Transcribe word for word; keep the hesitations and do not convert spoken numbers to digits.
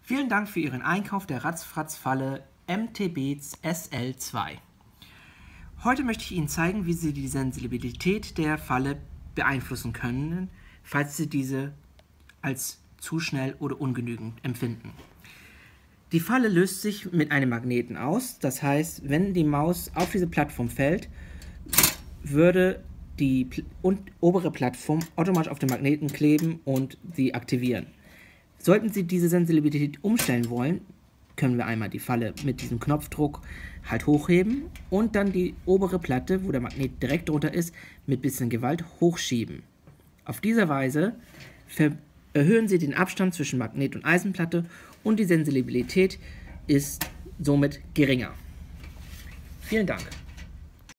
Vielen Dank für Ihren Einkauf der Ratzfatz-Falle M T Beats S L zwei. Heute möchte ich Ihnen zeigen, wie Sie die Sensibilität der Falle beeinflussen können, falls Sie diese als zu schnell oder ungenügend empfinden. Die Falle löst sich mit einem Magneten aus, das heißt, wenn die Maus auf diese Plattform fällt, würde die Pl- und obere Plattform automatisch auf den Magneten kleben und sie aktivieren. Sollten Sie diese Sensibilität umstellen wollen, können wir einmal die Falle mit diesem Knopfdruck halt hochheben und dann die obere Platte, wo der Magnet direkt drunter ist, mit bisschen Gewalt hochschieben. Auf diese Weise erhöhen Sie den Abstand zwischen Magnet und Eisenplatte und die Sensibilität ist somit geringer. Vielen Dank.